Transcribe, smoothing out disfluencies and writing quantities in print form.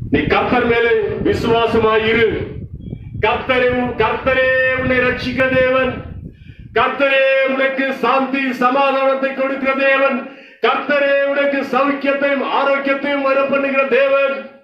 நீ கர்த்தர் மேலே விசுவாசமாயிரு. கர்த்தரே உன்னை ரட்சிக்கிற தேவன். கர்த்தரே உனக்கு சாந்தி சமாதானத்தை கொடுக்கிற தேவன். கர்த்தரே உனக்கு சௌக்கியத்தையும் ஆரோக்கியத்தையும் வர பண்ணுகிற தேவன்.